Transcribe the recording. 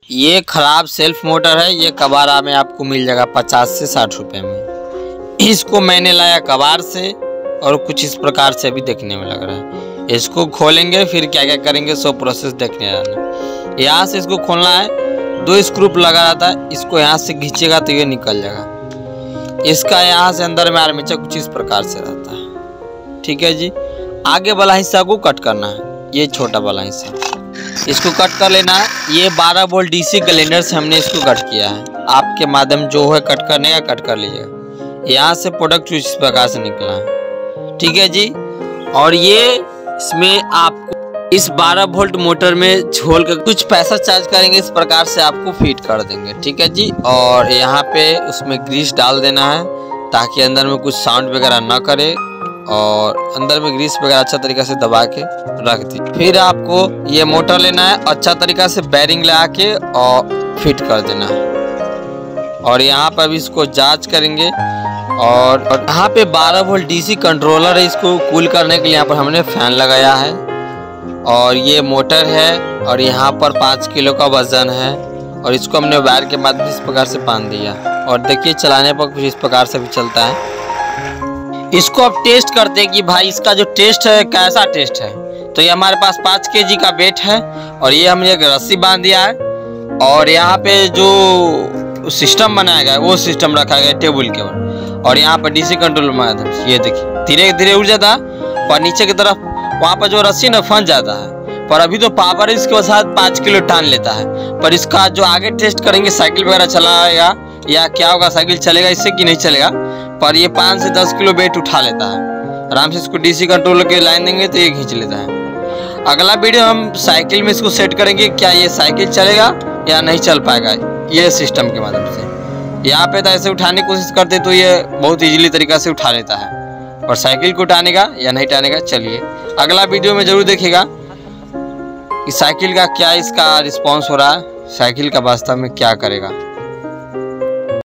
ये खराब self motor है। ये कबाड़ा में आपको मिल जाएगा 50 से 60 रुपए में। इसको मैंने लाया कबाड़ से और कुछ इस प्रकार से अभी देखने में लग रहा है। इसको खोलेंगे फिर क्या क्या करेंगे सब प्रोसेस देखने जाना। यहाँ से इसको खोलना है, 2 स्क्रू लगा रहता है, इसको यहाँ से खींचेगा तो ये निकल जाएगा। इसका यहाँ से अंदर में आर्मेचर कुछ इस प्रकार से रहता है। ठीक है जी। आगे वाला हिस्सा को कट करना है, ये छोटा वाला हिस्सा इसको कट कर लेना है। ये 12 वोल्ट डीसी कैलेंडर से हमने इसको कट किया है। आपके माध्यम जो है कट करने का कट कर लीजिएगा। यहाँ से प्रोडक्ट इस प्रकार से निकला है। ठीक है जी। और ये इसमें आपको इस 12 वोल्ट मोटर में झोल कर कुछ पैसा चार्ज करेंगे, इस प्रकार से आपको फिट कर देंगे। ठीक है जी। और यहाँ पे उसमें ग्रीस डाल देना है ताकि अंदर में कुछ साउंड वगैरह ना करे, और अंदर में ग्रीस वगैरह अच्छा तरीका से दबा के रख दी। फिर आपको ये मोटर लेना है, अच्छा तरीका से बेरिंग लगा के और फिट कर देना है। और यहाँ पर भी इसको जांच करेंगे। और यहाँ पे 12 वोल्ट डीसी कंट्रोलर है, इसको कूल करने के लिए यहाँ पर हमने फैन लगाया है। और ये मोटर है और यहाँ पर 5 किलो का वजन है, और इसको हमने वायर के माध्यम से इस प्रकार से बांध दिया। और देखिए चलाने पर कुछ इस प्रकार से भी चलता है। इसको अब टेस्ट करते हैं कि भाई इसका जो टेस्ट है कैसा टेस्ट है। तो ये हमारे पास 5 केजी का वेट है और ये हमने एक रस्सी बांध दिया है। और यहाँ पे जो सिस्टम बनाया गया है वो सिस्टम रखा गया है टेबल के ऊपर। और यहाँ पर डीसी कंट्रोल माध्यम से ये देखिए धीरे धीरे उड़ जाता है और नीचे की तरफ वहाँ पर जो रस्सी ना फंस जाता है। पर अभी तो पावर इसके साथ 5 किलो टान लेता है। पर इसका जो आगे टेस्ट करेंगे साइकिल वगैरह चलाएगा या क्या होगा, साइकिल चलेगा इससे कि नहीं चलेगा। पर ये 5 से 10 किलो वेट उठा लेता है आराम से। इसको डीसी कंट्रोलर के लाइन देंगे तो ये खींच लेता है। अगला वीडियो हम साइकिल में इसको सेट करेंगे, क्या ये साइकिल चलेगा या नहीं चल पाएगा ये सिस्टम के माध्यम से। यहाँ पे तो ऐसे उठाने की कोशिश करते तो ये बहुत इजीली तरीका से उठा लेता है, और साइकिल को उठाने का या नहीं उठाने का चलिए अगला वीडियो में जरूर देखिएगा कि साइकिल का क्या इसका रिस्पॉन्स हो रहा है, साइकिल का वास्तव में क्या करेगा।